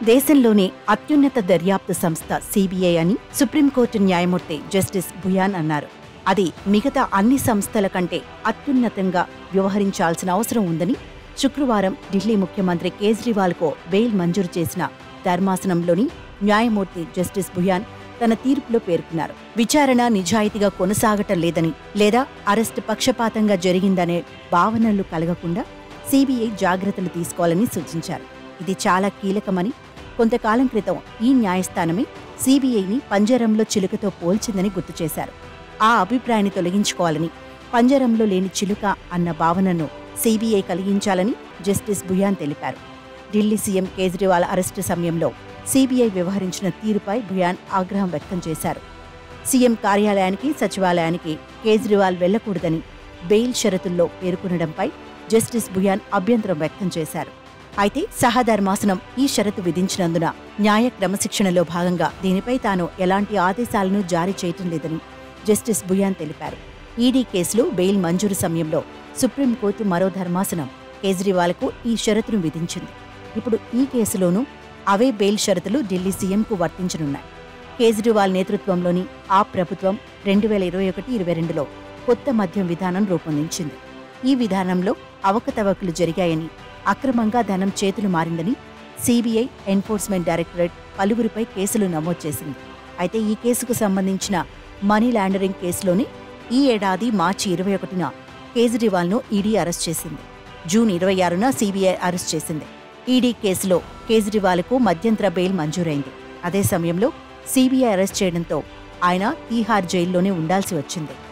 దేశంలోనే అత్యున్నత దర్యాప్తు సంస్థ సిబిఐ అని సుప్రీంకోర్టు న్యాయమూర్తి జస్టిస్ భుయాన్ అన్నారు. అది మిగతా అన్ని సంస్థల కంటే అత్యున్నతంగా వ్యవహరించాల్సిన అవసరం ఉందని శుక్రవారం ఢిల్లీ ముఖ్యమంత్రి కేజ్రీవాల్కు బెయిల్ మంజూరు చేసిన ధర్మాసనంలోని న్యాయమూర్తి జస్టిస్ భుయాన్ తన తీర్పులో పేర్కొన్నారు. విచారణ నిజాయితీగా కొనసాగటం లేదని లేదా అరెస్టు పక్షపాతంగా జరిగిందనే భావనలు కలగకుండా సిబిఐ జాగ్రత్తలు తీసుకోవాలని సూచించారు. ఇది చాలా కీలకమని, కొంతకాలం క్రితం ఈ న్యాయస్థానమే సిబిఐని పంజరంలో చిలుకతో పోల్చిందని గుర్తు చేశారు. ఆ అభిప్రాయాన్ని తొలగించుకోవాలని, పంజరంలో లేని చిలుక అన్న భావనను సిబిఐ కలిగించాలని జస్టిస్ భుయాన్ తెలిపారు. ఢిల్లీ సీఎం కేజ్రీవాల్ అరెస్టు సమయంలో సిబిఐ వ్యవహరించిన తీరుపై భుయాన్ ఆగ్రహం వ్యక్తం చేశారు. సీఎం కార్యాలయానికి, సచివాలయానికి కేజ్రీవాల్ వెళ్లకూడదని బెయిల్ షరతుల్లో పేర్కొనడంపై జస్టిస్ భుయాన్ అభ్యంతరం వ్యక్తం చేశారు. అయితే సహధర్మాసనం ఈ షరతు విధించినందున న్యాయ క్రమశిక్షణలో భాగంగా దీనిపై తాను ఎలాంటి ఆదేశాలను జారీ చేయటం లేదని జస్టిస్ భుయాన్ తెలిపారు. ఈడీ కేసులో బెయిల్ మంజూరు సమయంలో సుప్రీంకోర్టు మరో ధర్మాసనం కేజ్రీవాల్కు ఈ షరతును విధించింది. ఇప్పుడు ఈ కేసులోనూ అవే బెయిల్ షరతులు ఢిల్లీ సీఎంకు వర్తించనున్నాయి. కేజ్రీవాల్ నేతృత్వంలోని ఆప్ ప్రభుత్వం 2021-22లో కొత్త మద్యం విధానం రూపొందించింది. ఈ విధానంలో అవకతవకలు జరిగాయని, అక్రమంగా ధనం చేతులు మారిందని సిబిఐ ఎన్ఫోర్స్మెంట్ డైరెక్టరేట్ పలువురిపై కేసులు నమోదు చేసింది. అయితే ఈ కేసుకు సంబంధించిన మనీ లాండరింగ్ కేసులోనే ఈ ఏడాది మార్చి 21న కేజ్రీవాల్ను ఈడీ అరెస్ట్ చేసింది. జూన్ 26న సిబిఐ అరెస్ట్ చేసింది. ఈడీ కేసులో కేజ్రీవాల్కు మధ్యంతర బెయిల్ మంజూరైంది. అదే సమయంలో సిబిఐ అరెస్ట్ చేయడంతో ఆయన తీహార్ జైల్లోనే ఉండాల్సి వచ్చింది.